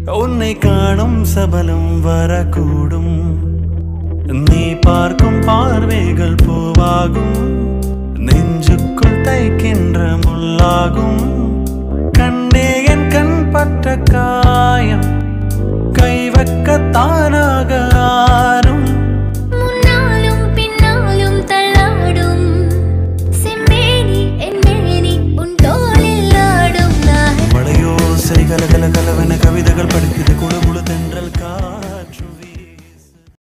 உன்னை காணும் சபலம் வரக்கூடும். நீ பார்க்கும் பார்வைகள் பூவாகும், நெஞ்சுக்குள் தைக்கின்ற முள்ளாகும். கண்ணே என் கண் பட்ட காயம் கை வைக்க தானாக